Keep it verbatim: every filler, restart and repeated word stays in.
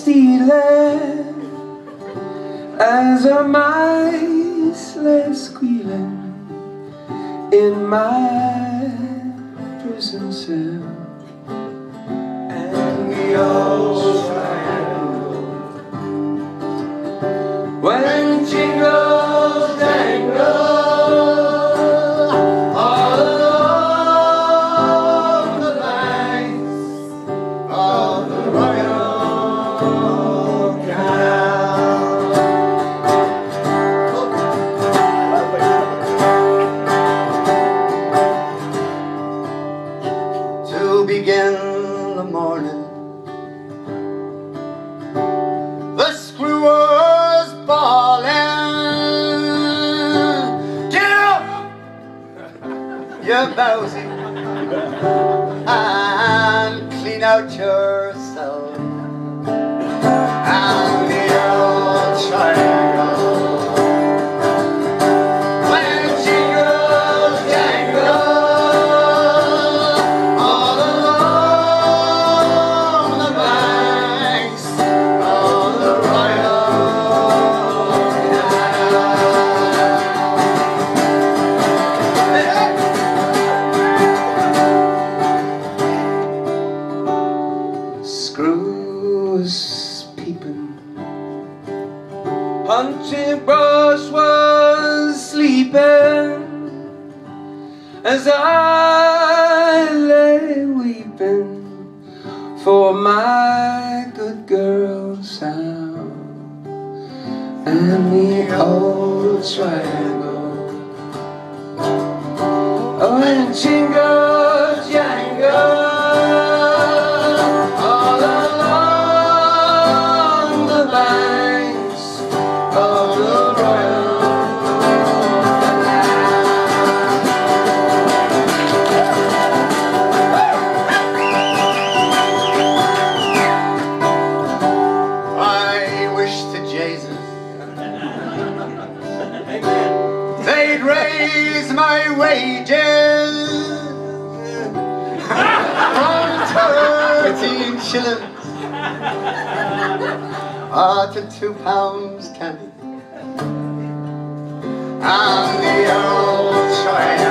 stealing as a mice lay squealing in my prison cell. And the old triangle, when jingles dangle all along the banks of the Royal Canal. To begin the morning, the screw was bawling, "Get up, you bowsy, and clean out yourself." And the old triangle, when jingles jangle all along the banks of the Royal Canal. Screws peeping, Hunting Brush was sleeping as I lay weeping for my good girl Sam and the old triangle. Oh, and jingle jangle all along the banks of the Royal I wish to Jesus they'd raise my wages from thirteen shillings ah, to two pounds ten. And the old triangle,